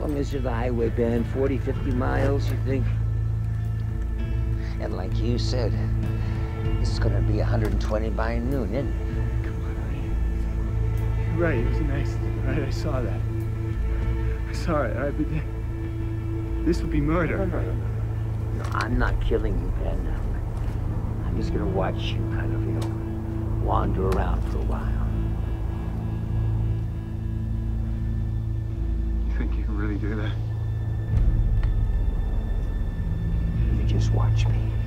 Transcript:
long as you're the highway band, 40, 50 miles, you think? And like you said, this is gonna be 120 by noon, isn't it? Come on, you're right, it was an accident, right? I saw that. I saw it, all right, but this would be murder. No, I'm not killing you, Ben. I'm just gonna watch you kind of, you know, wander around for a while. You think you can really do that? You just watch me.